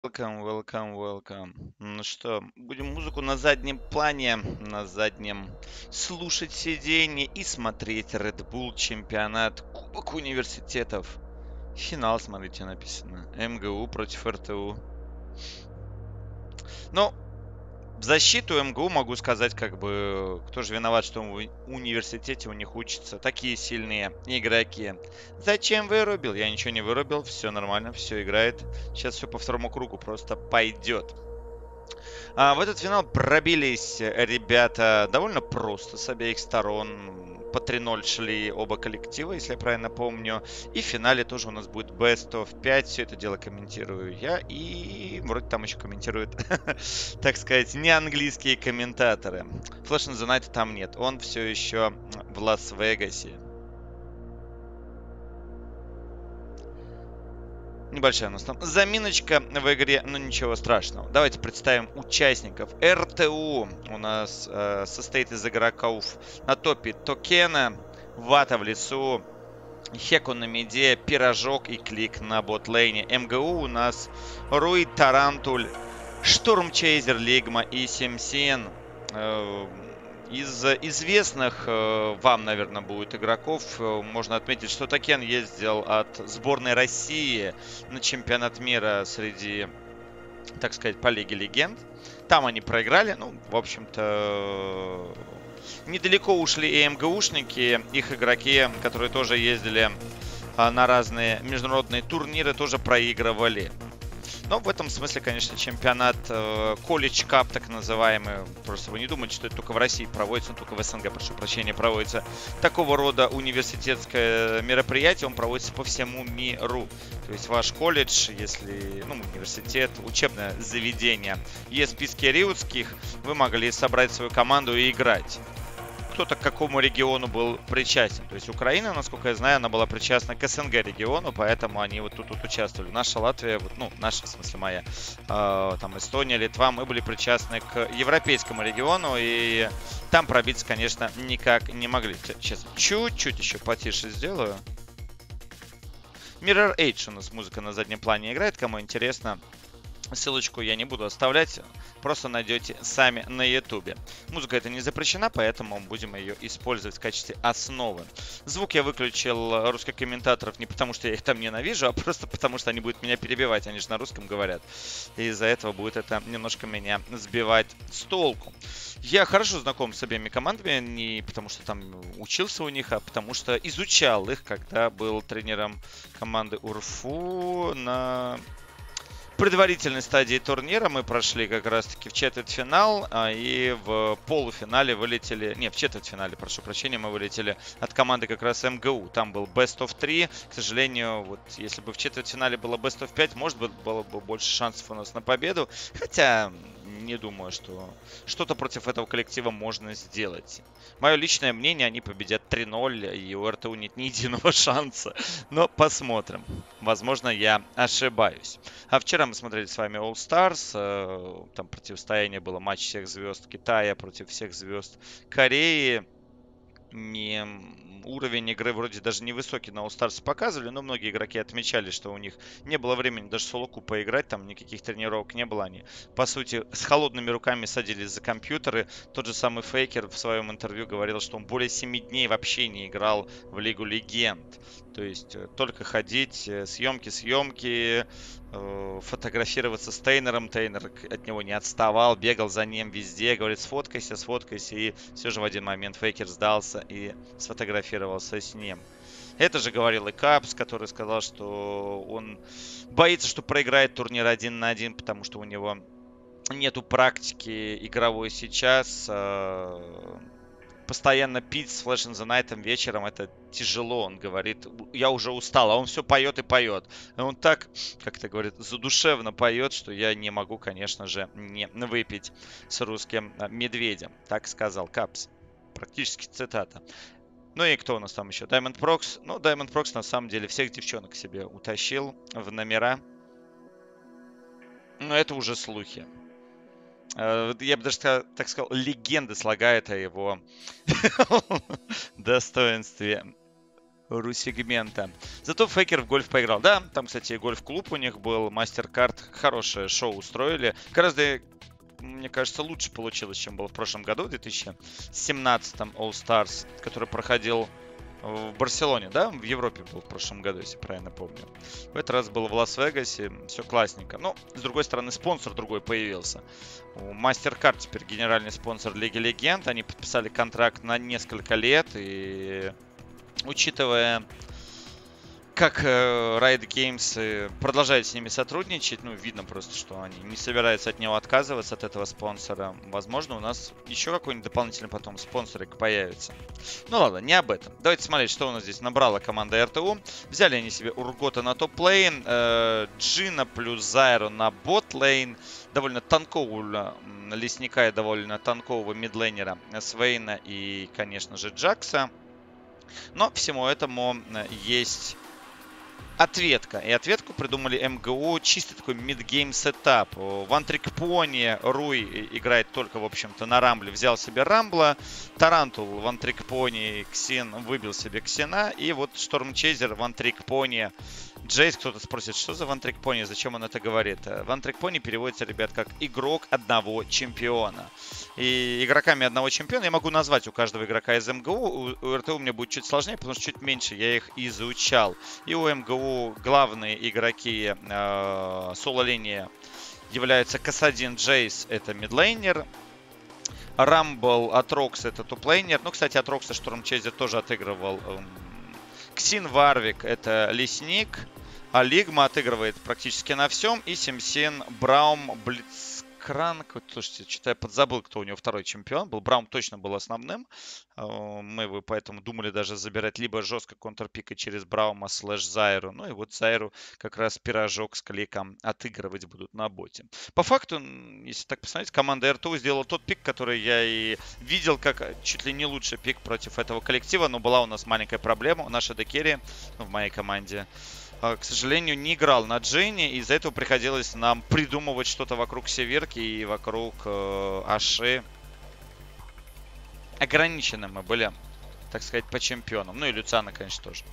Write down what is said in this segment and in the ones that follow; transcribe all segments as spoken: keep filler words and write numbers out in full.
Welcome, welcome, welcome. Ну что, будем музыку на заднем плане, на заднем слушать сиденье и смотреть Red Bull чемпионат Кубок университетов. Финал, смотрите, написано. МГУ против РТУ. Ну, в защиту МГУ могу сказать, как бы, кто же виноват, что в университете у них учатся такие сильные игроки. Зачем вырубил? Я ничего не вырубил, все нормально, все играет. Сейчас все по второму кругу просто пойдет. А, в этот финал пробились ребята довольно просто с обеих сторон. По три ноль шли оба коллектива, если я правильно помню. И в финале тоже у нас будет Best of пять. Все это дело комментирую я. И вроде там еще комментируют, так сказать, не английские комментаторы. Flash in the Night там нет. Он все еще в Лас-Вегасе. Небольшая у нас там заминочка в игре, но ничего страшного. Давайте представим участников. РТУ у нас э, состоит из игроков на топе Токена, Вата в лесу, Хеку на миде, Пирожок и Клик на ботлейне. МГУ у нас Руи, Тарантуль, Штормчейзер, Лигма и Симсин. Э, Из известных э, вам, наверное, будет игроков, э, можно отметить, что Токен ездил от сборной России на чемпионат мира среди, так сказать, по Лиге Легенд. Там они проиграли. Ну, в общем-то, недалеко ушли и МГУшники. Их игроки, которые тоже ездили а, на разные международные турниры, тоже проигрывали. Но в этом смысле, конечно, чемпионат колледж кап, так называемый, просто вы не думаете, что это только в России проводится, он только в СНГ, прошу прощения, проводится. Такого рода университетское мероприятие, он проводится по всему миру. То есть ваш колледж, если, ну, университет, учебное заведение, есть списки риутских, вы могли собрать свою команду и играть. Кто-то к какому региону был причастен. То есть Украина, насколько я знаю, она была причастна к СНГ региону, поэтому они вот тут, тут участвовали. Наша Латвия, вот, ну, наша, в смысле моя, э, там Эстония, Литва, мы были причастны к европейскому региону, и там пробиться, конечно, никак не могли. Сейчас чуть-чуть еще потише сделаю. Mirror Edge у нас музыка на заднем плане играет, кому интересно. Ссылочку я не буду оставлять, просто найдете сами на ютубе. Музыка эта не запрещена, поэтому будем ее использовать в качестве основы. Звук я выключил русских комментаторов не потому, что я их там ненавижу, а просто потому, что они будут меня перебивать, они же на русском говорят. И из-за этого будет это немножко меня сбивать с толку. Я хорошо знаком с обеими командами, не потому что там учился у них, а потому что изучал их, когда был тренером команды УРФУ на предварительной стадии турнира. Мы прошли как раз-таки в четвертьфинал, а, и в полуфинале вылетели... Не, в четвертьфинале, прошу прощения, мы вылетели от команды как раз МГУ. Там был Best of три. К сожалению, вот если бы в четвертьфинале было Best of пять, может быть, было бы больше шансов у нас на победу. Хотя не думаю, что что-то против этого коллектива можно сделать. Мое личное мнение, они победят три ноль, и у РТУ нет ни единого шанса. Но посмотрим. Возможно, я ошибаюсь. А вчера мы смотрели с вами All Stars. Там противостояние было, матч всех звезд Китая против всех звезд Кореи. Не, уровень игры вроде даже невысокий на All Stars показывали, но многие игроки отмечали, что у них не было времени даже солоку поиграть, там никаких тренировок не было. Они, по сути, с холодными руками садились за компьютеры. Тот же самый Фейкер в своем интервью говорил, что он более семи дней вообще не играл в Лигу Легенд. То есть только ходить, съемки, съемки, фотографироваться с Тейнером. Тейнер от него не отставал, бегал за ним везде, говорит, сфоткайся, сфоткайся. И все же в один момент Фейкер сдался и сфотографировался с ним. Это же говорил и Капс, который сказал, что он боится, что проиграет турнир один на один, потому что у него нету практики игровой сейчас. Постоянно пить с Flash in the Night вечером это тяжело, он говорит, я уже устал, а он все поет и поет. И он так, как это говорит, задушевно поет, что я не могу, конечно же, не выпить с русским медведем. Так сказал Капс. Практически цитата. Ну и кто у нас там еще? Diamond Prox. Ну, Diamond Prox на самом деле всех девчонок себе утащил в номера. Но это уже слухи. Я бы даже так сказал, легенды слагает о его достоинстве ру-сегмента. Зато Фейкер в гольф поиграл. Да, там, кстати, гольф-клуб у них был, MasterCard. Хорошее шоу устроили. Гораздо, мне кажется, лучше получилось, чем было в прошлом году, в две тысячи семнадцатом All Stars, который проходил в Барселоне, да? В Европе был в прошлом году, если правильно помню. В этот раз был в Лас-Вегасе. Все классненько. Но, с другой стороны, спонсор другой появился. У MasterCard теперь генеральный спонсор Лиги Легенд. Они подписали контракт на несколько лет. И, учитывая, как э, Riot Games э, продолжает с ними сотрудничать, ну, видно просто, что они не собираются от него отказываться, от этого спонсора. Возможно, у нас еще какой-нибудь дополнительный потом спонсорик появится. Ну ладно, не об этом. Давайте смотреть, что у нас здесь набрала команда эр тэ у. Взяли они себе Ургота на топ-лейн, э, Джина плюс Зайру на бот-лейн, довольно танкового лесника и довольно танкового мидлейнера Свейна и, конечно же, Джакса. Но всему этому есть ответка. И ответку придумали эм гэ у. Чисто такой мидгейм сетап. One Trick Pony Руй играет только, в общем-то, на Рамбле. Взял себе Рамбла. Тарантул One Trick Pony Ксин выбил себе Ксина. И вот Штормчейзер One Trick Pony Джейс. Кто-то спросит, что за One Trick Pony? Зачем он это говорит? One Trick Pony переводится, ребят, как игрок одного чемпиона. И игроками одного чемпиона я могу назвать у каждого игрока из эм гэ у. У эр тэ у мне будет чуть сложнее, потому что чуть меньше я их изучал. И у эм гэ у главные игроки э, соло-линии являются Касадин Джейс, это мидлейнер. Рамбл Атрокс, это топ-лейнер. Ну, кстати, Атрокса Штормчейзер тоже отыгрывал. Эм, Ксин Варвик, это лесник. А Лигма отыгрывает практически на всем. И Симсин Браум Блицкранк. Слушайте, что-то я подзабыл, кто у него второй чемпион был. Браум точно был основным. Мы его поэтому думали даже забирать либо жестко контрпикой через Браума слэш Зайру. Ну и вот Зайру как раз пирожок с кликом отыгрывать будут на боте. По факту, если так посмотреть, команда эр тэ у сделала тот пик, который я и видел как чуть ли не лучший пик против этого коллектива. Но была у нас маленькая проблема. Наша декерри, ну, в моей команде, к сожалению, не играл на Дженни, и из-за этого приходилось нам придумывать что-то вокруг Северки и вокруг э, Аши. Ограничены мы были, так сказать, по чемпионам. Ну и Люциана, конечно, тоже.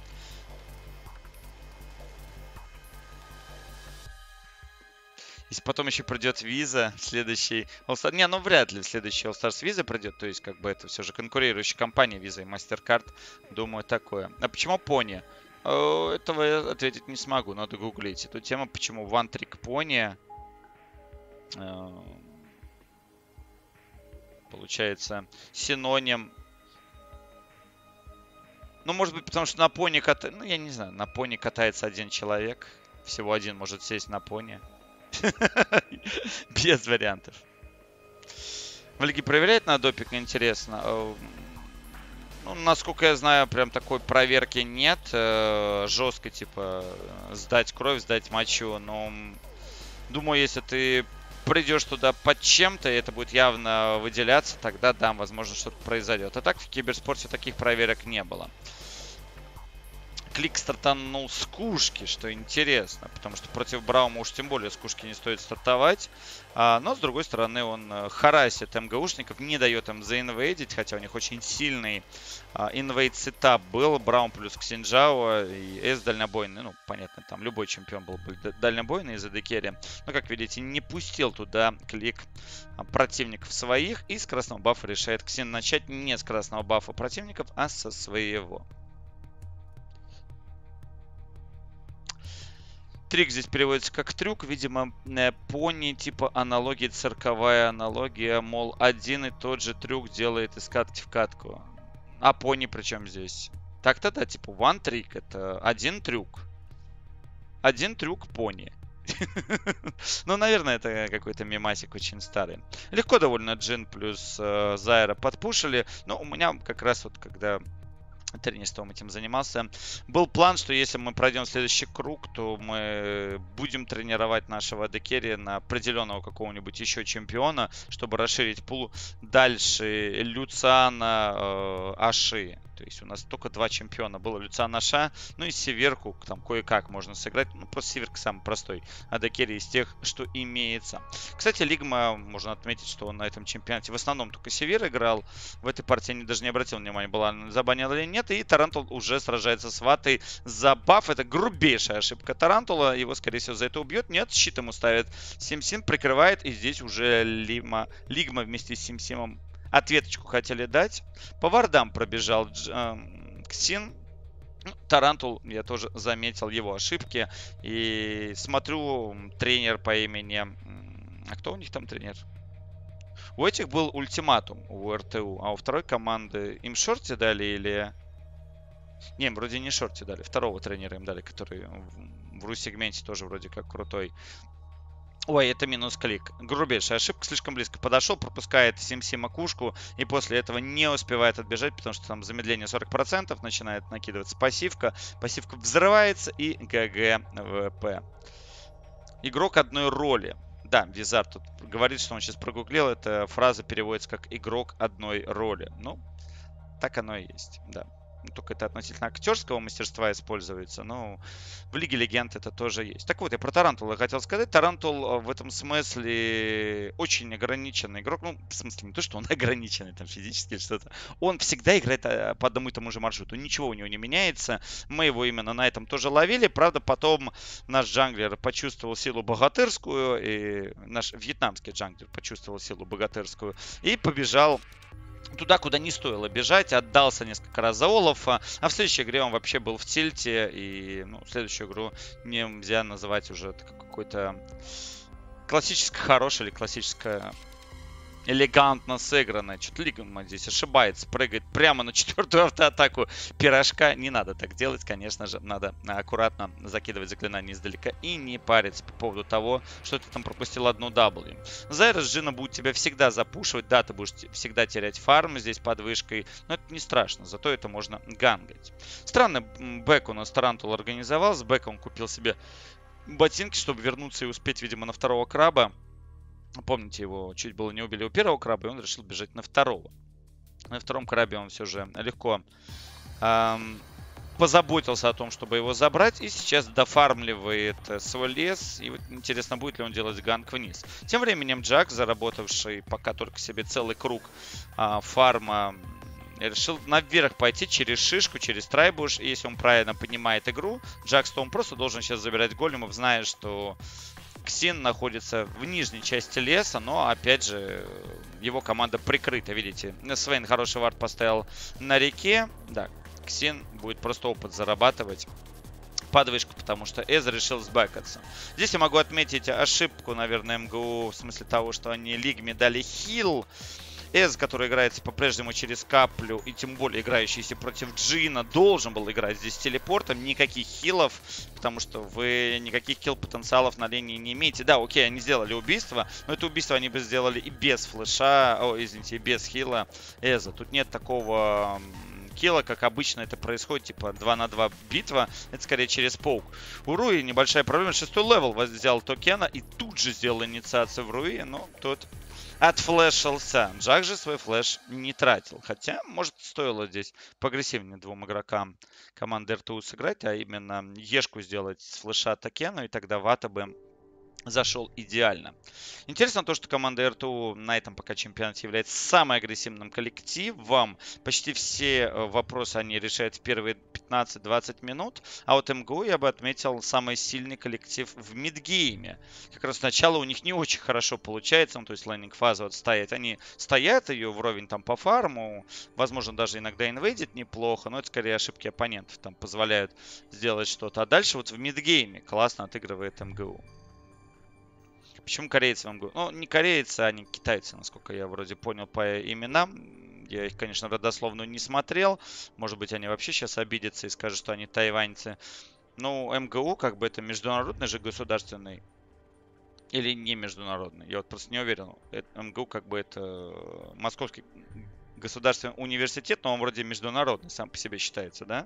Если потом еще придет виза, следующий All-Star... Не, ну вряд ли следующий All-Stars виза придет. То есть, как бы, это все же конкурирующая компания виза и MasterCard. Думаю, такое. А почему Pony? Этого я ответить не смогу, надо гуглить. Эту тему, почему One Trick Pony получается синоним. Ну, может быть, потому что на пони катается... Ну, я не знаю, на пони катается один человек. Всего один может сесть на пони. Без вариантов. В лиге проверяет на допинг, интересно. Ну, насколько я знаю, прям такой проверки нет. Жестко, типа, сдать кровь, сдать мочу. Но, думаю, если ты придешь туда под чем-то, и это будет явно выделяться, тогда, да, возможно, что-то произойдет. А так в киберспорте таких проверок не было. Клик стартанул с кушки, что интересно, потому что против Браума уж тем более с кушки не стоит стартовать. А, но, с другой стороны, он харасит эм гэ ушников, не дает им заинвейдить, хотя у них очень сильный а, инвейд сетап был. Браум плюс Ксинджао и Эс дальнобойный. Ну, понятно, там любой чемпион был бы дальнобойный из-за декерри. Но, как видите, не пустил туда клик противников своих. И с красного бафа решает Ксин начать не с красного бафа противников, а со своего. Трик здесь переводится как трюк. Видимо, пони типа аналогия, цирковая аналогия. Мол, один и тот же трюк делает из катки в катку. А пони причем здесь? Так-то да, типа one trick. Это один трюк. Один трюк пони. Ну, наверное, это какой-то мемасик очень старый. Легко довольно Джин плюс Зайра подпушили. Но у меня как раз вот когда... тренерством этим занимался. Был план, что если мы пройдем следующий круг, то мы будем тренировать нашего декерри на определенного какого-нибудь еще чемпиона, чтобы расширить пул дальше Люциана, э, Аши. То есть у нас только два чемпиона. Было Люциана Ша, ну и Северку там кое-как можно сыграть. Ну, просто Северка самый простой. А Декери из тех, что имеется. Кстати, Лигма, можно отметить, что он на этом чемпионате в основном только Север играл. В этой партии я даже не обратил внимания, была она забанена или нет. И Тарантул уже сражается с Ватой за баф. Это грубейшая ошибка Тарантула. Его, скорее всего, за это убьет. Нет, щит ему ставит. Сим-Сим прикрывает. И здесь уже Лима, Лигма вместе с Сим-Симом ответочку хотели дать. По вардам пробежал Дж, э, Ксин. Ну, Тарантул, я тоже заметил его ошибки. И смотрю, тренер по имени... А кто у них там тренер? У этих был ультиматум, у эр тэ у. А у второй команды им шорти дали или... Не, вроде не шорти дали. Второго тренера им дали, который в, в ру-сегменте тоже вроде как крутой. Ой, это минус клик. Грубейшая ошибка. Слишком близко подошел, пропускает Сим-Сим макушку. И после этого не успевает отбежать, потому что там замедление сорок процентов. Начинает накидываться пассивка. Пассивка взрывается и ГГ ВП. Игрок одной роли. Да, Визар тут говорит, что он сейчас прогуглил. Эта фраза переводится как игрок одной роли. Ну, так оно и есть, да. Только это относительно актерского мастерства используется, но в Лиге Легенд это тоже есть. Так вот, я про Тарантула хотел сказать. Тарантул в этом смысле очень ограниченный игрок. Ну, в смысле, не то, что он ограниченный там физически или что-то. Он всегда играет по одному и тому же маршруту. Ничего у него не меняется. Мы его именно на этом тоже ловили. Правда, потом наш джанглер почувствовал силу богатырскую. И наш вьетнамский джанглер почувствовал силу богатырскую. И побежал туда, куда не стоило бежать, отдался несколько раз за Олафа, а в следующей игре он вообще был в тильте, и ну, следующую игру нельзя называть уже какой-то классически хорошей или классическая элегантно сыгранная. Что-то Лигма здесь ошибается, прыгает прямо на четвертую автоатаку пирожка. Не надо так делать, конечно же. Надо аккуратно закидывать заклинания издалека и не париться по поводу того, что ты там пропустил одну W. Зайрос Джина будет тебя всегда запушивать. Да, ты будешь всегда терять фарм здесь под вышкой, но это не страшно. Зато это можно гангать. Странный бэк у нас Тарантул организовал. С бэком он купил себе ботинки, чтобы вернуться и успеть, видимо, на второго краба. Помните, его чуть было не убили у первого краба, и он решил бежать на второго. На втором крабе он все же легко эм, позаботился о том, чтобы его забрать. И сейчас дофармливает свой лес. И вот интересно, будет ли он делать ганг вниз. Тем временем Джак, заработавший пока только себе целый круг э, фарма, решил наверх пойти через шишку, через трайбуш. И если он правильно понимает игру, Джакстоун просто должен сейчас забирать големов, зная, что Ксин находится в нижней части леса, но, опять же, его команда прикрыта, видите. Свейн хороший вард поставил на реке. Да, Ксин будет просто опыт зарабатывать под вышку, потому что Эз решил сбэкаться. Здесь я могу отметить ошибку, наверное, МГУ, в смысле того, что они Лигме дали хил. Эз, который играется по-прежнему через каплю, и тем более играющийся против Джина, должен был играть здесь с телепортом. Никаких хилов, потому что вы никаких килл-потенциалов на линии не имеете. Да, окей, они сделали убийство, но это убийство они бы сделали и без флеша, о, извините, и без хила Эза. Тут нет такого килла, как обычно это происходит, типа два на два битва, это скорее через паук. У Руи небольшая проблема, шестой левел взял токена и тут же сделал инициацию в Руи, но тот отфлешился. Джак же свой флеш не тратил. Хотя, может, стоило здесь поагрессивнее двум игрокам команды эр тэ у сыграть, а именно ешку сделать с флеша токена, и тогда Вата бы зашел идеально. Интересно то, что команда эр тэ у на этом пока чемпионате является самым агрессивным коллективом. Почти все вопросы они решают в первые пятнадцать-двадцать минут. А вот МГУ я бы отметил самый сильный коллектив в мидгейме. Как раз сначала у них не очень хорошо получается. Ну, то есть лейнинг-фазу отстоять. Они стоят ее вровень там по фарму. Возможно, даже иногда инвейдит неплохо. Но это скорее ошибки оппонентов. Там позволяют сделать что-то. А дальше вот в мидгейме классно отыгрывает МГУ. Почему корейцы вам говорю? Ну, не корейцы, они китайцы, насколько я вроде понял по именам. Я их, конечно, родословную не смотрел. Может быть, они вообще сейчас обидятся и скажут, что они тайваньцы. Ну, МГУ, как бы это международный же государственный или не международный. Я вот просто не уверен. Это, МГУ как бы это Московский государственный университет, но он вроде международный сам по себе считается, да?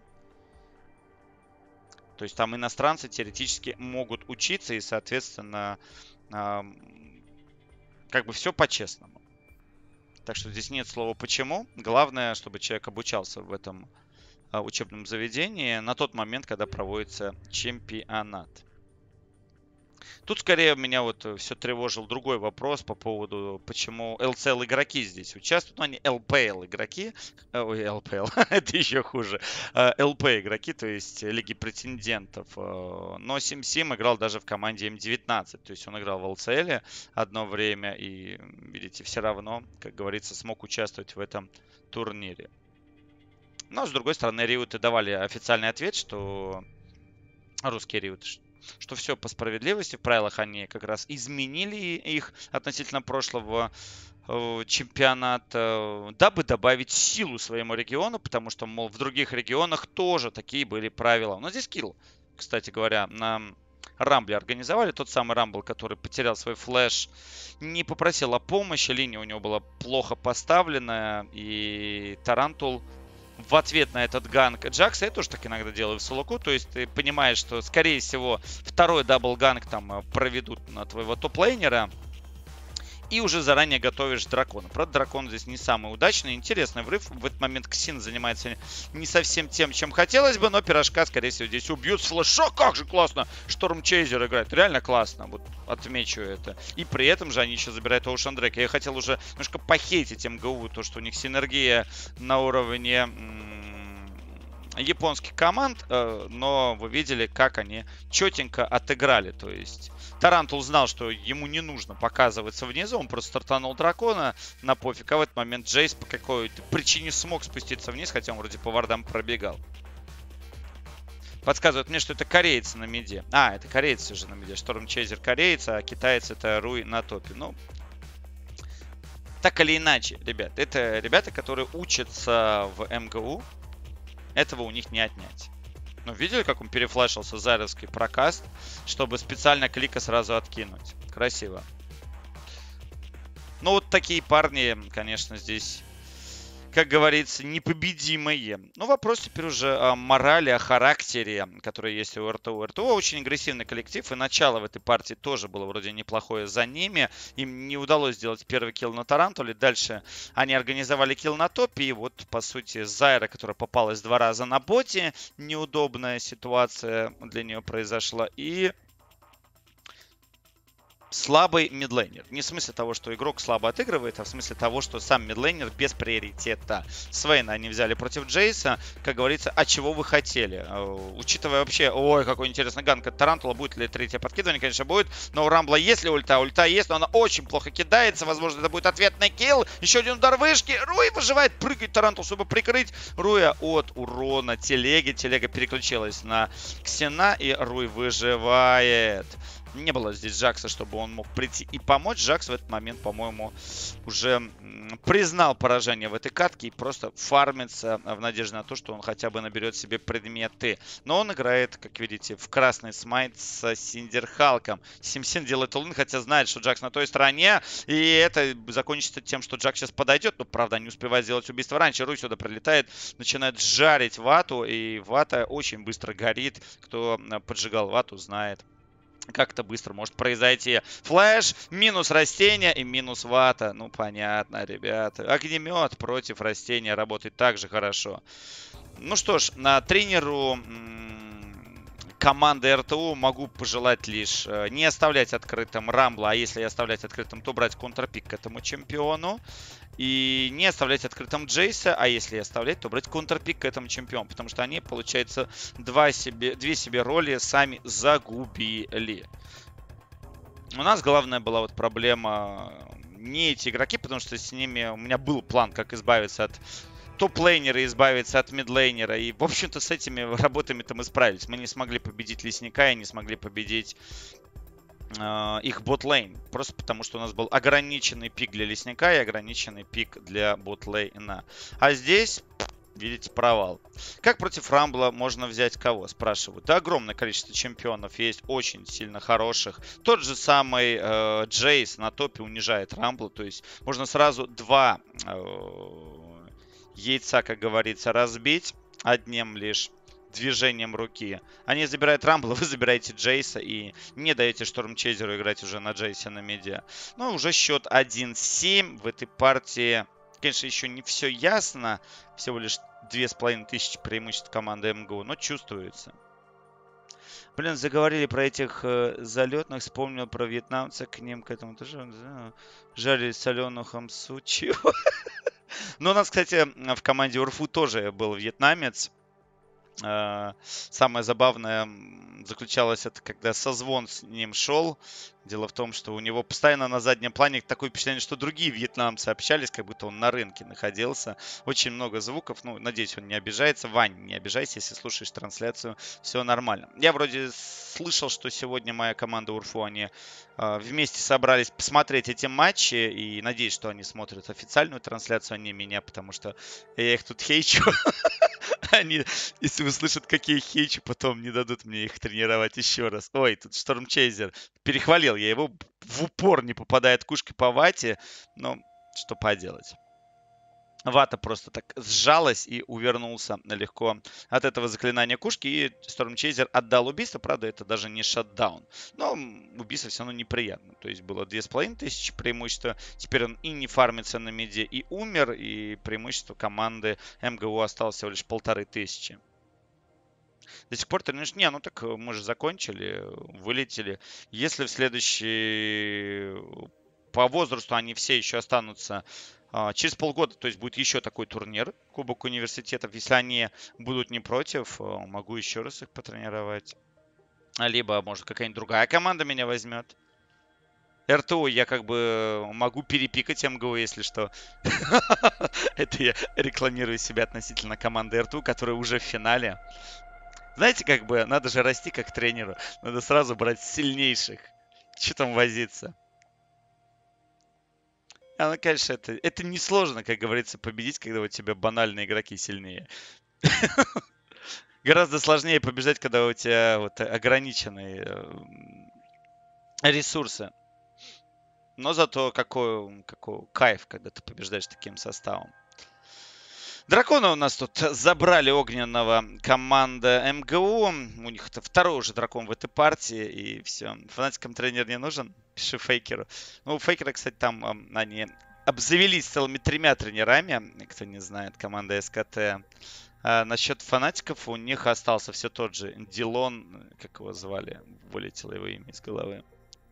То есть там иностранцы теоретически могут учиться и, соответственно, как бы все по-честному. Так что здесь нет слова «почему». Главное, чтобы человек обучался в этом а, учебном заведении на тот момент, когда проводится чемпионат. Тут скорее меня вот все тревожил другой вопрос по поводу, почему эл си эл игроки здесь участвуют. Ну, они эл пи эл игроки. Ой, эл пи эл, это еще хуже. эл пи игроки, то есть Лиги претендентов. Но Сим-Сим играл даже в команде эм девятнадцать. То есть он играл в эл си эл одно время и, видите, все равно, как говорится, смог участвовать в этом турнире. Но, с другой стороны, Риуты давали официальный ответ, что русские Риуты, что все по справедливости. В правилах они как раз изменили их относительно прошлого э, чемпионата, дабы добавить силу своему региону, потому что, мол, в других регионах тоже такие были правила. Но здесь Килл, кстати говоря, на Рамбле организовали. Тот самый Рамбл, который потерял свой флеш, не попросил о помощи. Линия у него была плохо поставленная. И Тарантул в ответ на этот ганг Джакса, я тоже так иногда делаю в солоку, то есть ты понимаешь, что, скорее всего, второй дабл ганг там проведут на твоего топ-лейнера, и уже заранее готовишь дракона. Правда, дракон здесь не самый удачный. Интересный врыв. В этот момент Ксин занимается не совсем тем, чем хотелось бы, но пирожка, скорее всего, здесь убьют с флеша. Как же классно! Штормчейзер играет. Реально классно. Вот отмечу это. И при этом же они еще забирают Оушен Дрейк. Я хотел уже немножко похейтить эм гэ у, то, что у них синергия на уровне японских команд, но вы видели, как они четенько отыграли. То есть Тарантул знал, что ему не нужно показываться внизу, он просто стартанул дракона на пофиг, а в этот момент Джейс по какой-то причине смог спуститься вниз, хотя он вроде по вардам пробегал. Подсказывают мне, что это корейцы на миде. А, это корейцы же на миде. Штормчейзер кореец, а китаец это Руй на топе. Ну, так или иначе, ребят, это ребята, которые учатся в эм гэ у. Этого у них не отнять. Ну, видели, как он перефлешился зайровский прокаст, чтобы специально клика сразу откинуть? Красиво. Ну, вот такие парни, конечно, здесь, как говорится, непобедимые. Ну, вопрос теперь уже о морали, о характере, который есть у эр тэ у. эр тэ у очень агрессивный коллектив, и начало в этой партии тоже было вроде неплохое за ними. Им не удалось сделать первый килл на Тарантуле. Дальше они организовали килл на топе, и вот, по сути, Зайра, которая попалась два раза на боте, неудобная ситуация для нее произошла, и слабый мидлейнер. Не в смысле того, что игрок слабо отыгрывает, а в смысле того, что сам мидлейнер без приоритета. Свейна они взяли против Джейса. Как говорится, а чего вы хотели? Учитывая вообще, ой, какой интересный ганг от Тарантула. Будет ли третье подкидывание? Конечно, будет. Но у Рамбла есть ли ульта? Ульта есть, но она очень плохо кидается. Возможно, это будет ответный килл. Еще один удар вышки. Руй выживает. Прыгает Тарантул, чтобы прикрыть Руя от урона телеги. Телега переключилась на Ксена, и Руй выживает. Не было здесь Джакса, чтобы он мог прийти и помочь. Джакс в этот момент, по-моему, уже признал поражение в этой катке и просто фармится в надежде на то, что он хотя бы наберет себе предметы. Но он играет, как видите, в красный смайт с Синдерхалком. Сим-Сим делает улын, хотя знает, что Джакс на той стороне. И это закончится тем, что Джакс сейчас подойдет. Но, правда, не успевает сделать убийство раньше. Руй сюда прилетает, начинает жарить вату. И вата очень быстро горит. Кто поджигал вату, знает, как это быстро может произойти. Флэш, минус растения и минус вата. Ну, понятно, ребята. Огнемет против растения работает также хорошо. Ну что ж, на тренеру команды эр тэ у могу пожелать лишь не оставлять открытым Рамбла, а если оставлять открытым, то брать контрпик к этому чемпиону. И не оставлять открытым Джейса, а если оставлять, то брать контрпик к этому чемпиону. Потому что они, получается, два себе, две себе роли сами загубили. У нас главная была вот проблема не эти игроки, потому что с ними у меня был план, как избавиться от топ-лейнера, избавиться от мидлейнера. И, в общем-то, с этими работами-то мы справились. Мы не смогли победить Лесника и не смогли победить их бот-лейн. Просто потому, что у нас был ограниченный пик для Лесника и ограниченный пик для бот-лейна. А здесь, видите, провал. Как против Рамбла можно взять кого? Спрашивают. Да, огромное количество чемпионов есть, очень сильно хороших. Тот же самый э, Джейс на топе унижает Рамбла. То есть можно сразу два э, яйца, как говорится, разбить одним лишь движением руки. Они забирают Рамбла, вы забираете Джейса и не даете Штормчейзеру играть уже на Джейсе на миде. Ну, уже счет один семь в этой партии. Конечно, еще не все ясно. Всего лишь две с половиной тысячи преимуществ команды эм гэ у, но чувствуется. Блин, заговорили про этих э, залетных, вспомнил про вьетнамца, к ним к этому тоже да, жарили соленую хамсу. Чего? Ну, у нас, кстати, в команде УРФУ тоже был вьетнамец. Самое забавное заключалось это, когда созвон с ним шел. Дело в том, что у него постоянно на заднем плане такое впечатление, что другие вьетнамцы общались, как будто он на рынке находился. Очень много звуков. Ну, надеюсь, он не обижается. Вань, не обижайся, если слушаешь трансляцию. Все нормально. Я вроде слышал, что сегодня моя команда УРФУ, они э, вместе собрались посмотреть эти матчи. И надеюсь, что они смотрят официальную трансляцию, а не меня, потому что я их тут хейчу. Они, если услышат, какие хейчу, потом не дадут мне их тренировать еще раз. Ой, тут Штормчейзер. Перехвалил я его. В упор не попадает кушкой по вате. Но что поделать. Вата просто так сжалась и увернулся легко от этого заклинания кушки. И Штормчейзер отдал убийство. Правда, это даже не шатдаун. Но убийство все равно неприятно. То есть было две с половиной тысячи преимущества. Теперь он и не фармится на миде, и умер. И преимущество команды эм гэ у осталось всего лишь полторы тысячи. До сих пор ты говоришь, не, ну так мы же закончили, вылетели. Если в следующий... По возрасту они все еще останутся... Через полгода, то есть будет еще такой турнир, Кубок университетов. Если они будут не против, могу еще раз их потренировать. Либо, может, какая-нибудь другая команда меня возьмет. эр тэ о я как бы могу перепикать эм гэ у, если что. Это я рекламирую себя относительно команды эр тэ о, которая уже в финале. Знаете, как бы, надо же расти как тренеру. Надо сразу брать сильнейших. Что там возиться? А, ну, конечно, это, это несложно, как говорится, победить, когда у тебя банальные игроки сильнее. Гораздо сложнее побеждать, когда у тебя вот ограниченные ресурсы. Но зато какой, какой кайф, когда ты побеждаешь таким составом. Дракона у нас тут забрали огненного команда эм гэ у. У них это второй уже дракон в этой партии. И все. Фанатикам тренер не нужен. Пиши Фейкеру. Ну, у Фейкера, кстати, там они обзавелись целыми тремя тренерами. Кто не знает, команда эс ка тэ. А насчет фанатиков у них остался все тот же Дилон. Как его звали? Вылетело его имя из головы.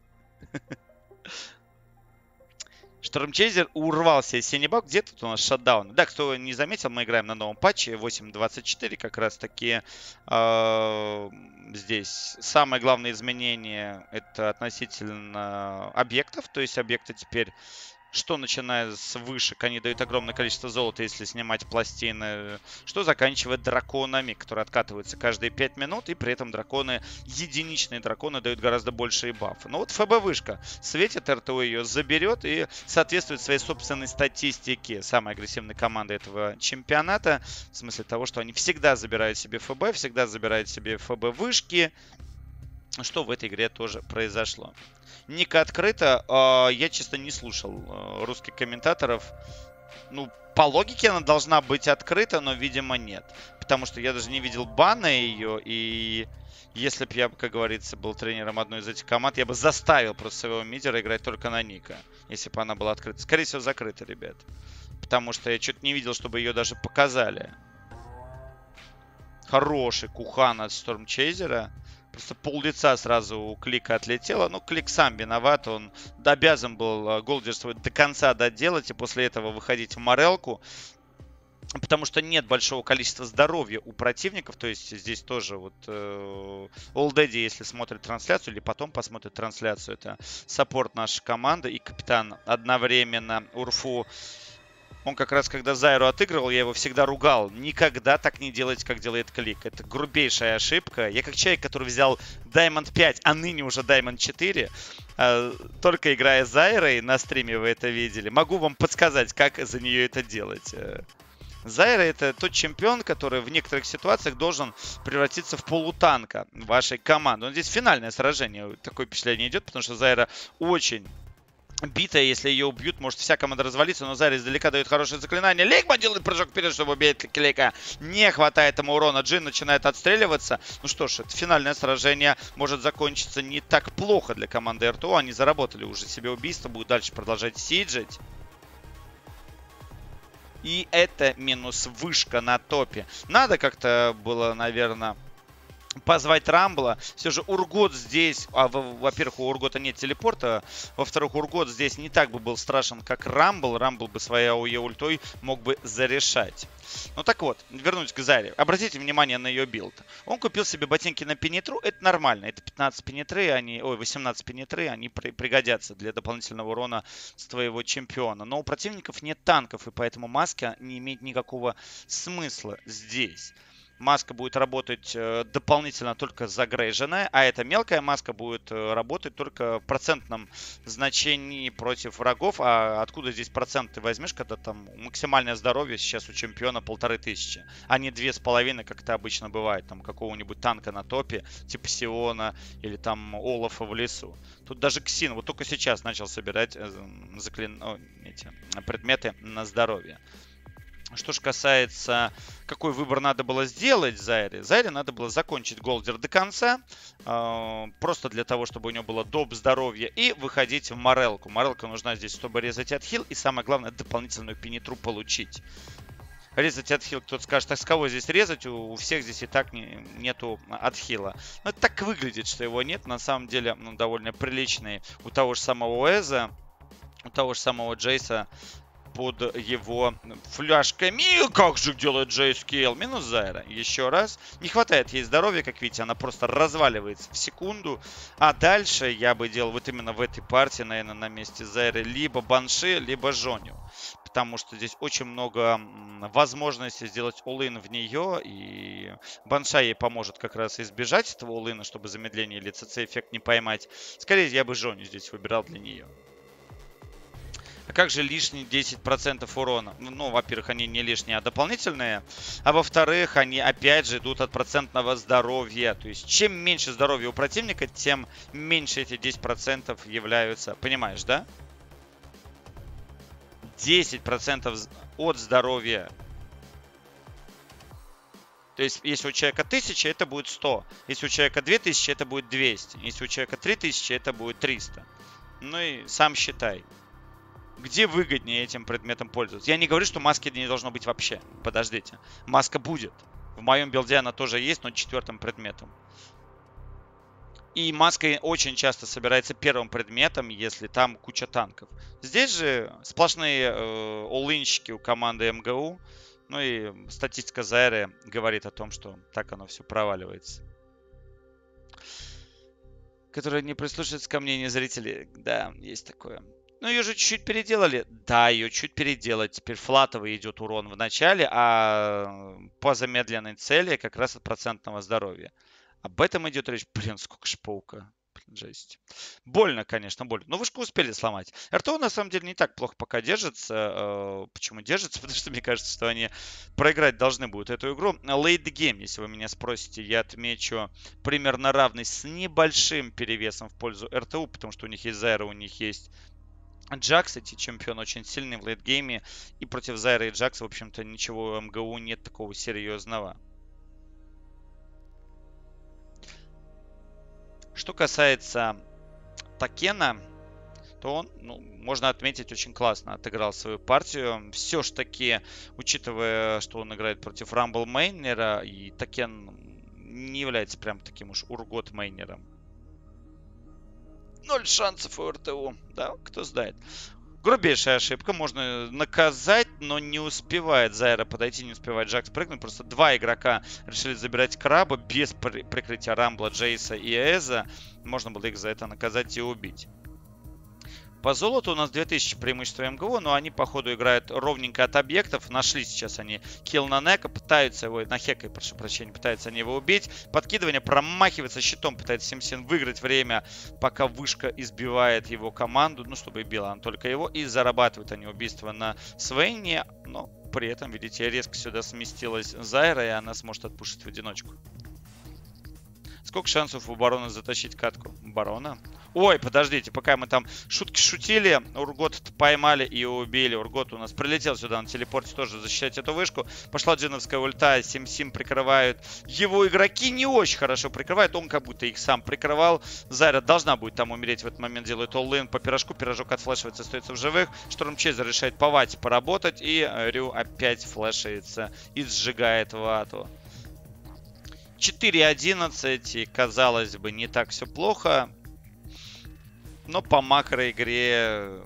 Штормчейзер урвался из синебак. Где тут у нас шатдаун? Да, кто не заметил, мы играем на новом патче восемь двадцать четыре. Как раз таки э, здесь самое главное изменение это относительно объектов. То есть объекты теперь, что начиная с вышек, они дают огромное количество золота, если снимать пластины, что заканчивая драконами, которые откатываются каждые пять минут, и при этом драконы, единичные драконы, дают гораздо большие бафы. Но вот эф бэ-вышка светит, эр тэ о ее заберет и соответствует своей собственной статистике самой агрессивной команды этого чемпионата, в смысле того, что они всегда забирают себе эф бэ, всегда забирают себе эф бэ-вышки, что в этой игре тоже произошло. Ника открыта. Я, честно, не слушал русских комментаторов. Ну, по логике она должна быть открыта, но, видимо, нет. Потому что я даже не видел бана ее. И если бы я, как говорится, был тренером одной из этих команд, я бы заставил просто своего мидера играть только на Ника. Если бы она была открыта. Скорее всего, закрыта, ребят. Потому что я что-то не видел, чтобы ее даже показали. Хороший кухан от Штормчейзера. Просто пол лица сразу у Клика отлетело. Ну, Клик сам виноват. Он обязан был голдерствовать до конца доделать. И после этого выходить в морелку. Потому что нет большого количества здоровья у противников. То есть здесь тоже вот э, All Daddy, если смотрит трансляцию, или потом посмотрит трансляцию. Это саппорт нашей команды и капитан одновременно УРФУ. Он как раз, когда Зайру отыгрывал, я его всегда ругал. Никогда так не делайте, как делает Клик. Это грубейшая ошибка. Я как человек, который взял Даймонд пять, а ныне уже Даймонд четыре, только играя Зайрой, на стриме вы это видели, могу вам подсказать, как за нее это делать. Зайра — это тот чемпион, который в некоторых ситуациях должен превратиться в полутанка вашей команды. Но здесь финальное сражение. Такое впечатление идет, потому что Зайра очень... битая, если ее убьют, может вся команда развалиться, но Заря издалека дает хорошее заклинание. Лигма делает прыжок вперед, чтобы убить Клейка. Не хватает ему урона. Джин начинает отстреливаться. Ну что ж, это финальное сражение может закончиться не так плохо для команды эр тэ о. Они заработали уже себе убийство, будут дальше продолжать сиджить. И это минус вышка на топе. Надо как-то было, наверное, позвать Рамбла. Все же Ургот здесь, а, во-первых, у Ургота нет телепорта, во-вторых, Ургот здесь не так бы был страшен, как Рамбл. Рамбл бы своей АОЕ ультой мог бы зарешать. Ну так вот, вернусь к Заре. Обратите внимание на ее билд. Он купил себе ботинки на пенетру, это нормально. Это пятнадцать пенетры, они, ой, восемнадцать пенетры, они при, пригодятся для дополнительного урона с твоего чемпиона. Но у противников нет танков, и поэтому маска не имеет никакого смысла здесь. Маска будет работать э, дополнительно только загрейженная, а эта мелкая маска будет э, работать только в процентном значении против врагов. А откуда здесь процент ты возьмешь, когда там максимальное здоровье сейчас у чемпиона полторы тысячи, а не две с половиной, как это обычно бывает, там какого-нибудь танка на топе, типа Сиона или там Олафа в лесу. Тут даже Ксин вот только сейчас начал собирать э, заклин... О, эти предметы на здоровье. Что же касается, какой выбор надо было сделать Зайре. Зайре надо было закончить голдер до конца. Э, просто для того, чтобы у него было доп. Здоровье. И выходить в Морелку. Морелка нужна здесь, чтобы резать отхил. И самое главное, дополнительную пенетру получить. Резать отхил, кто-то скажет, так с кого здесь резать? У, у всех здесь и так не, нету отхила. Но это так выглядит, что его нет. На самом деле, ну, довольно приличный. У того же самого Эза, у того же самого Джейса под его фляжками. Как же делает Джей Скейл. Минус Зайра. Еще раз. Не хватает ей здоровья, как видите. Она просто разваливается в секунду. А дальше я бы делал вот именно в этой партии, наверное, на месте Зайры либо Банши, либо Жоню. Потому что здесь очень много возможностей сделать all-in в нее. И Банша ей поможет как раз избежать этого all-in, чтобы замедление или ЦЦ-эффект не поймать. Скорее, я бы Жоню здесь выбирал для нее. А как же лишние десять процентов урона? Ну, ну, во-первых, они не лишние, а дополнительные. А во-вторых, они опять же идут от процентного здоровья. То есть, чем меньше здоровья у противника, тем меньше эти десять процентов являются. Понимаешь, да? десять процентов от здоровья. То есть, если у человека тысяча, это будет сто. Если у человека две тысячи, это будет двести. Если у человека три тысячи, это будет триста. Ну и сам считай. Где выгоднее этим предметом пользоваться? Я не говорю, что маски не должно быть вообще. Подождите. Маска будет. В моем билде она тоже есть, но четвертым предметом. И маска очень часто собирается первым предметом, если там куча танков. Здесь же сплошные э, all-инщики у команды эм гэ у. Ну и статистика Зайры говорит о том, что так оно все проваливается. Которые не прислушиваются ко мнению зрителей. Да, есть такое. Ну, ее же чуть-чуть переделали. Да, ее чуть переделать. Теперь флатовый идет урон в начале, а по замедленной цели как раз от процентного здоровья. Об этом идет речь. Блин, сколько ж паука. Блин, жесть. Больно, конечно, больно. Но вышку успели сломать. эр тэ о на самом деле не так плохо пока держится. Почему держится? Потому что мне кажется, что они проиграть должны будут эту игру. Late game, если вы меня спросите, я отмечу примерно равный с небольшим перевесом в пользу эр тэ о, потому что у них есть Зайра, у них есть Джакс, эти чемпион очень сильный в лейтгейме. И против Зайра и Джакса, в общем-то, ничего у эм гэ у нет такого серьезного. Что касается Такена, то он, ну, можно отметить, очень классно отыграл свою партию. Все ж таки, учитывая, что он играет против Рамбл Мейнера, и Такен не является прям таким уж ургот Мейнером. Ноль шансов у эр тэ о. Да, кто знает. Грубейшая ошибка. Можно наказать, но не успевает Зайра подойти, не успевает Джакс прыгнуть. Просто два игрока решили забирать краба без прикрытия Рамбла, Джейса и Эза. Можно было их за это наказать и убить. По золоту у нас две тысячи преимущества эм гэ у, но они, походу, играют ровненько от объектов. Нашли сейчас они килл на Нека, пытаются его, на Хека, прошу прощения, пытаются они его убить. Подкидывание, промахивается щитом, пытается Симсин выиграть время, пока вышка избивает его команду, ну, чтобы била она только его. И зарабатывают они убийство на Свейне, но при этом, видите, резко сюда сместилась Зайра, и она сможет отпушить в одиночку. Сколько шансов у Барона затащить катку? Барона? Ой, подождите, пока мы там шутки шутили, Ургот поймали и убили. Ургот у нас прилетел сюда на телепорте тоже защищать эту вышку. Пошла джиновская ульта, Сим-Сим прикрывают. Его игроки не очень хорошо прикрывают, он как будто их сам прикрывал. Заря должна будет там умереть в этот момент, делает all-in по пирожку. Пирожок отфлешивается, остается в живых. Штормчейзер решает по вате поработать. И Рю опять флешается и сжигает вату. четыре одиннадцать, и казалось бы не так все плохо. Но по макроигре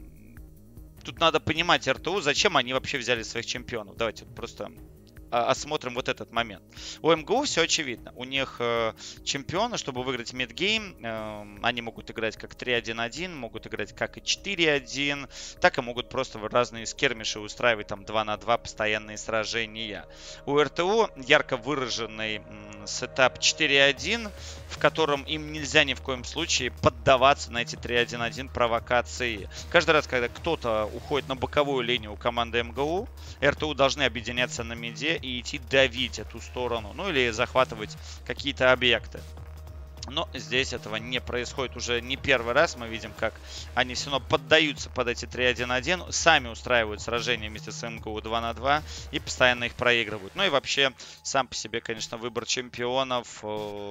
тут надо понимать эр тэ у, зачем они вообще взяли своих чемпионов. Давайте просто осмотрим вот этот момент. У эм гэ у все очевидно. У них э, чемпионы, чтобы выиграть мидгейм, э, они могут играть как три один один, могут играть как и четыре один, так и могут просто в разные скермиши устраивать там два на два постоянные сражения. У эр тэ у ярко выраженный м, сетап четыре один, в котором им нельзя ни в коем случае поддаваться на эти три один один провокации. Каждый раз, когда кто-то уходит на боковую линию у команды эм гэ у, эр тэ у должны объединяться на миде и идти давить эту сторону, ну или захватывать какие-то объекты. Но здесь этого не происходит уже не первый раз. Мы видим, как они все равно поддаются под эти три один один, сами устраивают сражения вместе с эм гэ у два на два и постоянно их проигрывают. Ну и вообще, сам по себе, конечно, выбор чемпионов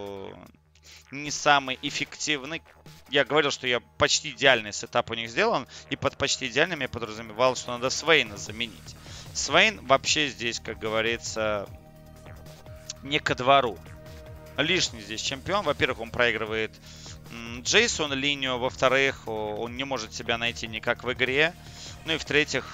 не самый эффективный. Я говорил, что я почти идеальный сетап у них сделан, и под почти идеальным я подразумевал, что надо Свейна заменить. Свейн вообще здесь, как говорится, не ко двору. Лишний здесь чемпион. Во-первых, он проигрывает Джейсон линию. Во-вторых, он не может себя найти никак в игре. Ну и в-третьих,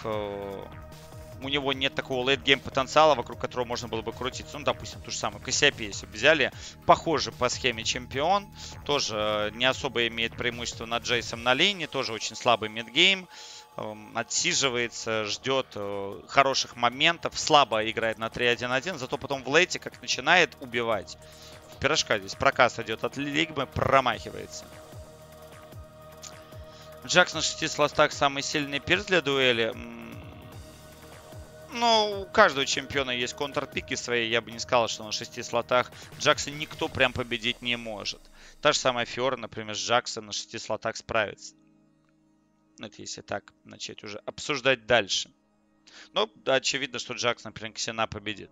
у него нет такого лейтгейм потенциала, вокруг которого можно было бы крутиться. Ну, допустим, ту же самую Кассиопею, если бы взяли. Похоже по схеме чемпион. Тоже не особо имеет преимущество над Джейсом на линии. Тоже очень слабый мидгейм. Отсиживается, ждет хороших моментов. Слабо играет на три один один. Зато потом в лейте, как начинает убивать. В пирожка здесь прокаст идет от Лигмы, промахивается. Джакс на шести слотах самый сильный пирс для дуэли. Ну, у каждого чемпиона есть контрпики свои. Я бы не сказал, что на шести слотах Джакса никто прям победить не может. Та же самая Фиора, например, с Джакса на шести слотах справится. Это если так начать уже обсуждать дальше. Но да, очевидно, что Джакс, например, Ксена победит.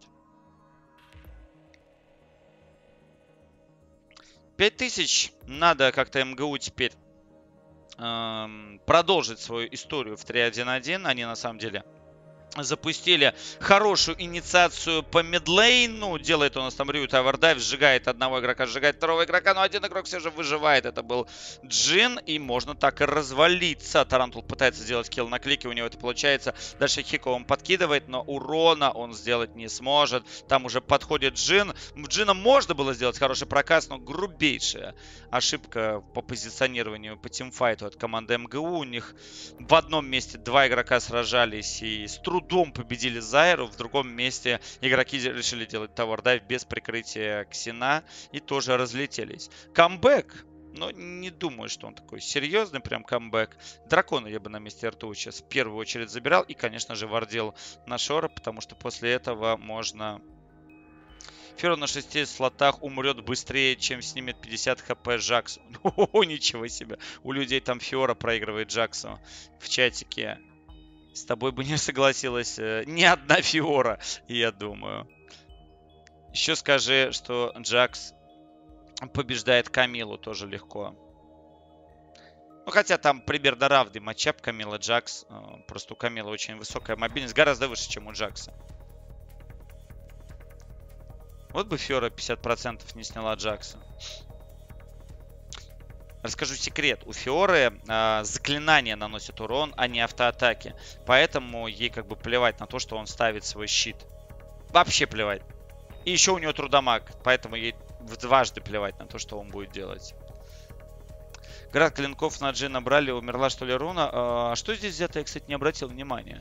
пять тысяч. Надо как-то эм гэ у теперь эм, продолжить свою историю в три один один. Они на самом деле запустили хорошую инициацию по мидлейну. Делает у нас там Рю Тавердайв, сжигает одного игрока, сжигает второго игрока, но один игрок все же выживает. Это был Джин, и можно так и развалиться. Тарантул пытается сделать килл на клике, у него это получается. Дальше Хико он подкидывает, но урона он сделать не сможет. Там уже подходит Джин. Джина можно было сделать хороший проказ, но грубейшая ошибка по позиционированию, по тимфайту от команды эм гэ у. У них в одном месте два игрока сражались и с трудом Дом победили Зайру, в другом месте игроки решили делать тавердайв без прикрытия Ксена и тоже разлетелись. Камбэк, но не думаю, что он такой серьезный прям камбэк. Дракона я бы на месте эр тэ у сейчас в первую очередь забирал и, конечно же, вардил на Шора, потому что после этого можно... Фиора на шести слотах умрет быстрее, чем снимет пятьдесят хп Джаксу. О, ничего себе. У людей там Фиора проигрывает Джаксу в чатике. С тобой бы не согласилась э, ни одна Фиора, я думаю. Еще скажи, что Джакс побеждает Камилу тоже легко. Ну, хотя там примерно равный матчап Камила Джакс. Э, просто у Камилы очень высокая мобильность, гораздо выше, чем у Джакса. Вот бы Фиора пятьдесят процентов не сняла Джакса. Расскажу секрет. У Фиоры э, заклинания наносят урон, а не автоатаки. Поэтому ей как бы плевать на то, что он ставит свой щит. Вообще плевать. И еще у него трудомаг. Поэтому ей дважды плевать на то, что он будет делать. Град клинков на Джина брали. Умерла что ли руна? А что здесь взято? Я, кстати, не обратил внимания.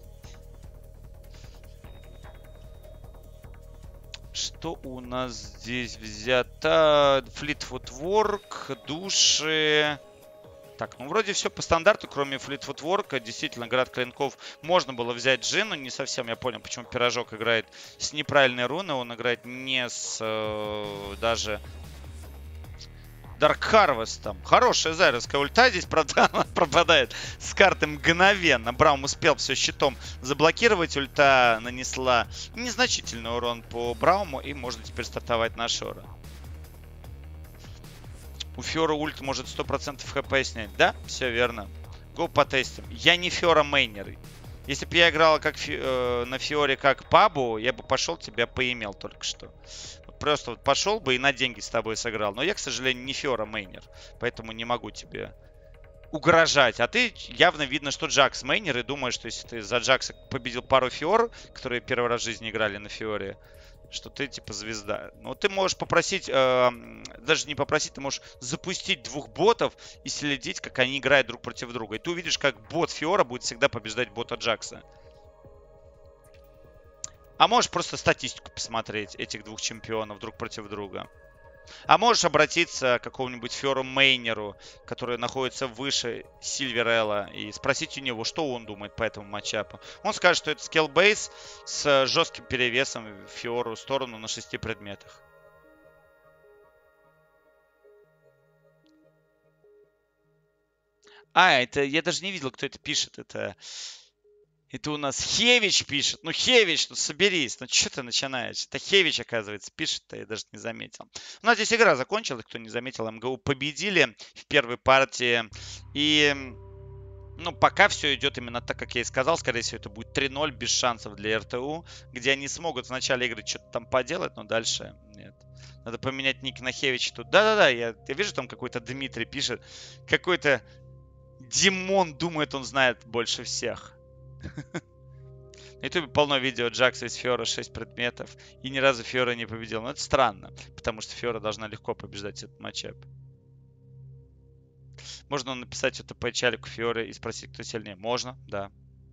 Что у нас здесь взято? Fleetwood Work, души. Так, ну вроде все по стандарту, кроме Fleetwood Work. Действительно, Град клинков можно было взять Джину. Не совсем я понял, почему Пирожок играет с неправильной руной. Он играет не с... Э, даже... Dark Harvest там. Хорошая зайровская ульта здесь, правда, она пропадает с карты мгновенно. Браум успел все щитом заблокировать. Ульта нанесла незначительный урон по Брауму. И можно теперь стартовать на Шора. У Фиора ульт может сто процентов хп снять. Да, все верно. Го потестим. Я не Фиора мейнер. Если бы я играл как фи э, на Фиоре как Пабу, я бы пошел тебя поимел только что. Просто вот пошел бы и на деньги с тобой сыграл. Но я, к сожалению, не Фиора мейнер. Поэтому не могу тебе угрожать. А ты явно видно, что Джакс мейнер. И думаешь, что если ты за Джакса победил пару Фиор, которые первый раз в жизни играли на Фиоре, что ты типа звезда. Но ты можешь попросить, э, даже не попросить, ты можешь запустить двух ботов и следить, как они играют друг против друга. И ты увидишь, как бот Фиора будет всегда побеждать бота Джакса. А можешь просто статистику посмотреть этих двух чемпионов друг против друга. А можешь обратиться к какому-нибудь Фиору мейнеру, который находится выше Сильверелла, и спросить у него, что он думает по этому матчапу. Он скажет, что это скиллбейс с жестким перевесом в Фиору сторону на шести предметах. А, это я даже не видел, кто это пишет. Это... Это у нас Хевич пишет. Ну, Хевич, ну соберись. Ну, что ты начинаешь? Это Хевич, оказывается, пишет-то. Я даже не заметил. У нас здесь игра закончилась. Кто не заметил, МГУ победили в первой партии. И, ну, пока все идет именно так, как я и сказал. Скорее всего, это будет три ноль без шансов для РТУ. Где они смогут в начале игры что-то там поделать, но дальше нет. Надо поменять ник на Хевич тут. Да-да-да, я, я вижу, там какой-то Дмитрий пишет. Какой-то Димон думает, он знает больше всех. На ютубе полно видео Джакса из Фиора шесть предметов. И ни разу Фиора не победил. Но это странно. Потому что Фиора должна легко побеждать этот матчап. Можно написать это по чалику Фиоры и спросить, кто сильнее. Можно, да.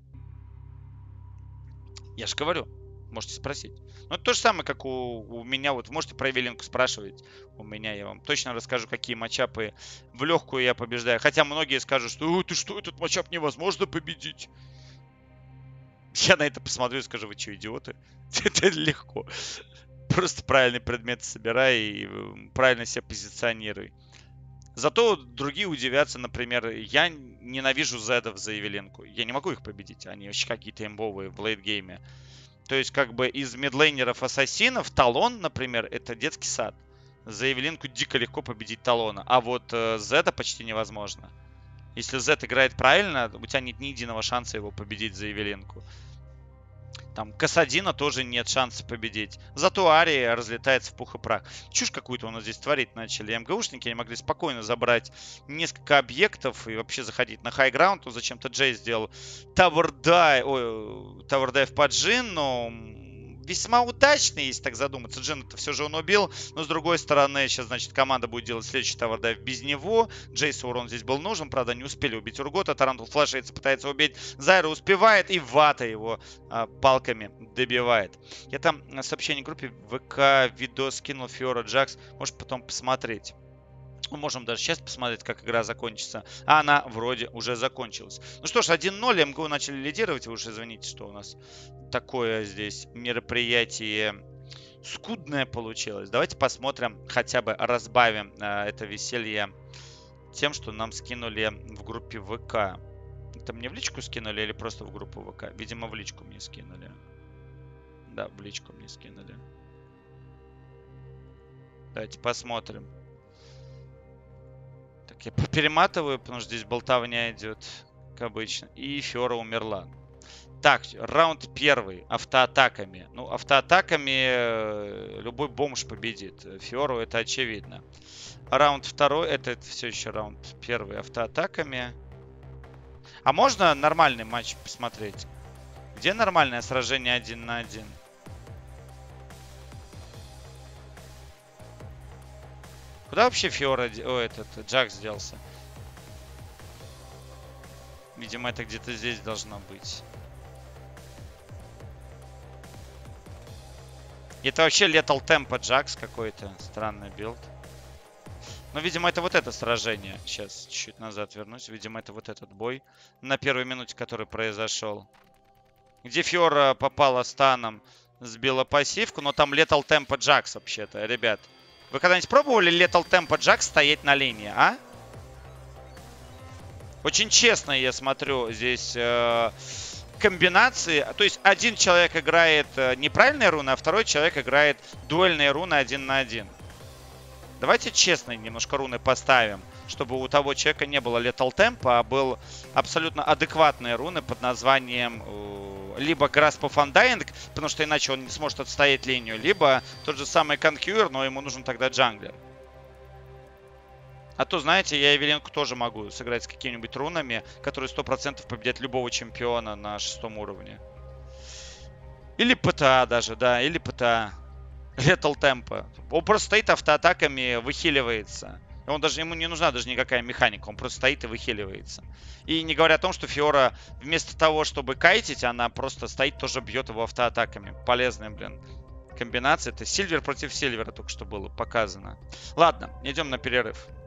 Я же говорю. Можете спросить. Ну это то же самое, как у, у меня. Вот вы можете про Эвелинку спрашивать. У меня я вам точно расскажу, какие матчапы в легкую я побеждаю. Хотя многие скажут, что ты что, этот матчап невозможно победить. Я на это посмотрю и скажу, вы что, идиоты? Это легко. Просто правильный предмет собирай и правильно себя позиционируй. Зато другие удивятся, например, я ненавижу зедов за Эвелинку. Я не могу их победить, они вообще какие-то имбовые в лейтгейме. То есть, как бы из мидлейнеров-ассасинов Талон, например, это детский сад. За Эвелинку дико легко победить Талона, а вот э, зеда почти невозможно. Если Зед играет правильно, у тебя нет ни единого шанса его победить за Эвелинку. Там Касадина тоже нет шанса победить. Зато Ария разлетается в пух и прах. Чушь какую-то у нас здесь творить начали. МГУшники, они могли спокойно забрать несколько объектов и вообще заходить на хайграунд. Ну, зачем-то Джей сделал Тавердай, ой, Тавердайв по Джин, но весьма удачный, если так задуматься. Джин-то все же он убил. Но с другой стороны, сейчас, значит, команда будет делать следующий Тавердайв без него. Джейсу урон здесь был нужен. Правда, не успели убить Ургота. Тарантул флешается, пытается убить. Зайра успевает. И Вата его а, палками добивает. Я там на сообщении группе ВК видос скинул Фиора Джакс. Может потом посмотреть. Мы можем даже сейчас посмотреть, как игра закончится. А она вроде уже закончилась. Ну что ж, один ноль. МГУ начали лидировать. Вы уж извините, что у нас такое здесь мероприятие скудное получилось. Давайте посмотрим, хотя бы разбавим э, это веселье тем, что нам скинули в группе ВК. Это мне в личку скинули или просто в группу ВК? Видимо, в личку мне скинули. Да, в личку мне скинули. Давайте посмотрим. Так, я перематываю, потому что здесь болтовня идет, как обычно. И Фиора умерла. Так, раунд первый. Автоатаками. Ну, автоатаками любой бомж победит. Фиору это очевидно. Раунд второй. Это, это все еще раунд первый. Автоатаками. А можно нормальный матч посмотреть? Где нормальное сражение один на один? Куда вообще Фиора... О, этот Джакс делся? Видимо, это где-то здесь должно быть. Это вообще Lethal Tempo Джакс какой-то. Странный билд. Но, видимо, это вот это сражение. Сейчас чуть-чуть назад вернусь. Видимо, это вот этот бой. На первой минуте, который произошел. Где Фиора попала станом, сбила пассивку. Но там Lethal Tempo Джакс вообще-то, ребят. Вы когда-нибудь пробовали Lethal Tempo Jack стоять на линии, а? Очень честно я смотрю здесь э, комбинации. То есть один человек играет э, неправильные руны, а второй человек играет дуэльные руны один на один. Давайте честно немножко руны поставим, чтобы у того человека не было Lethal Tempo, а был абсолютно адекватные руны под названием э, либо Grasp of Undying, потому что иначе он не сможет отстоять линию, либо тот же самый Conqueror, но ему нужен тогда джанглер. А то, знаете, я Эвелинку тоже могу сыграть с какими-нибудь рунами, которые сто процентов победят любого чемпиона на шестом уровне. Или ПТА даже, да, или ПТА. Lethal Tempo. Он просто стоит автоатаками, выхиливается. Он даже, ему не нужна даже никакая механика, он просто стоит и выхиливается. И не говоря о том, что Фиора вместо того, чтобы кайтить, она просто стоит, тоже бьет его автоатаками. Полезная, блин, комбинация. Это Сильвер против Сильвера только что было показано. Ладно, идем на перерыв.